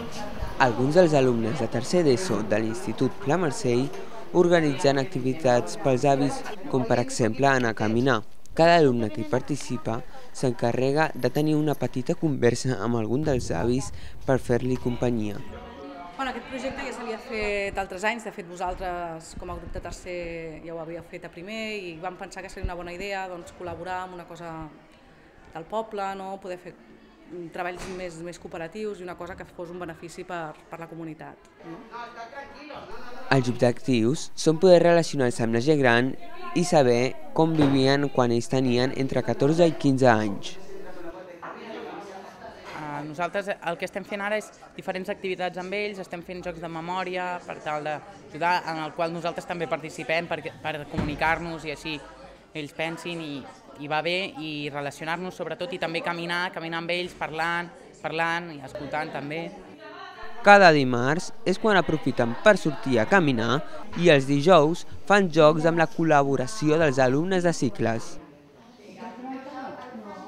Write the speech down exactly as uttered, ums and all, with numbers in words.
Alguns dels alumnes de tercer d'ESO de l'Institut Pla Marcell organitzen activitats pels avis, com per exemple anar a caminar. Cada alumne que hi participa s'encarrega de tenir una petita conversa amb algun dels avis per fer-li companyia. Bueno, aquest projecte ja s'havia fet altres anys, de fet vosaltres com a grup de tercer ja ho havíeu fet a primer i vam pensar que seria una bona idea doncs, col·laborar amb una cosa del poble, no? Poder fer treballs més, més cooperatius i una cosa que fos un benefici per, per la comunitat. No? Els objectius són poder relacionar-se amb la gent gran i saber com vivien quan ells tenien entre catorze i quinze anys. Nosaltres el que estem fent ara és diferents activitats amb ells, estem fent jocs de memòria per tal d'ajudar, en el qual nosaltres també participem per, per comunicar-nos i així ells pensin i, i va bé i relacionar-nos sobretot i també caminar, caminar amb ells, parlant, parlant i escoltant també. Cada dimarts és quan aprofiten per sortir a caminar i els dijous fan jocs amb la col·laboració dels alumnes de cicles.